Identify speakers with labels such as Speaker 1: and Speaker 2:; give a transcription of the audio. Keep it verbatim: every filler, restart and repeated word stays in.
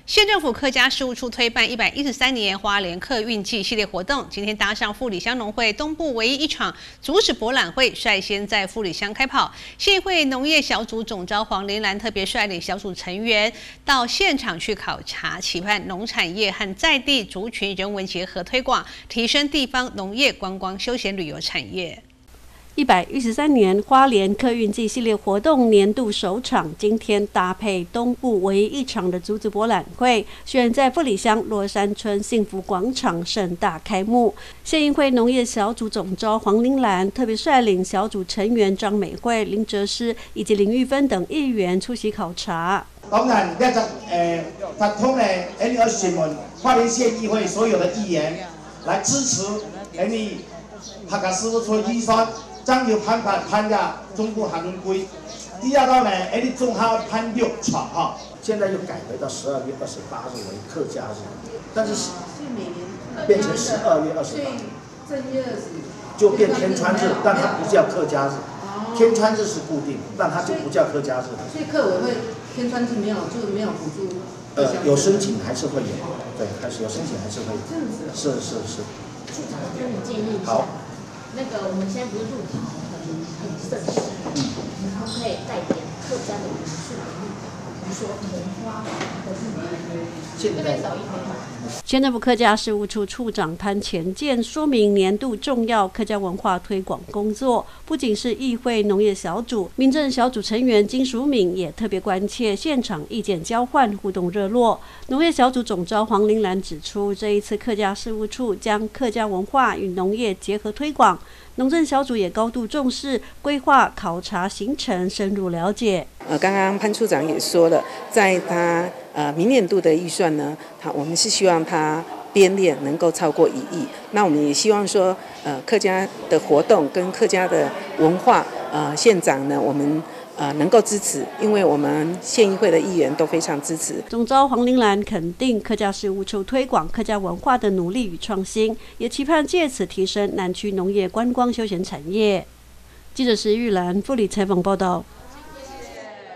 Speaker 1: 县政府客家事务处推办一百一十三年花莲客运季系列活动，今天搭上富里乡农会东部唯一一场竹子博览会，率先在富里乡开跑。县议会农业小组总召黄玲兰特别率领小组成员到现场去考察，期盼农产业和在地族群人文结合推广，提升地方农业、观光、休闲旅游产业。
Speaker 2: 一百一十三年花莲客运季系列活动年度首场，今天搭配东部唯一一场的竹子博览会，选在富里乡罗山村幸福广场盛大开幕。县议会农业小组总召黄玲兰特别率领小组成员张美惠、林哲诗以及林玉芬等议员出席考察。
Speaker 3: 当然，这个呃，发通呢，我们要询问花莲县议会所有的议员来支持我们客家事务处预算。將要攀爬攀加中部航運區，第二道呢，誒啲中下攀六場哈，現在又改回到十二月二十八日為客家日，但是變成十二月二十八，就變天川日，但它不叫客家日，天川日是固定，但它就不叫客家日。
Speaker 4: 所以客委會天川日沒有，就沒有補助。
Speaker 3: 呃，有申請還是會有，對，還是有申請還是會有。
Speaker 4: 這樣子。
Speaker 3: 是是是。
Speaker 5: 處長跟你建議一下。好。那个我们现在不是入潮很很盛世，然后可以带点客家的元素，比如说棉花或是这边少一点。
Speaker 2: 县政府客家事务处处长潘前健说明年度重要客家文化推广工作，不仅是议会农业小组、民政小组成员金淑敏也特别关切现场意见交换，互动热络。农业小组总召黄玲兰指出，这一次客家事务处将客家文化与农业结合推广，农政小组也高度重视规划考察行程，深入了解。
Speaker 6: 呃，刚刚潘处长也说了，在他呃明年度的预算呢，他我们是希望他编列能够超过一亿。那我们也希望说，呃，客家的活动跟客家的文化，呃，县长呢，我们呃能够支持，因为我们县议会的议员都非常支持。
Speaker 2: 总召黄玲兰肯定客家事务处推广客家文化的努力与创新，也期盼借此提升南区农业、观光、休闲产业。记者石玉兰、富里采访报道。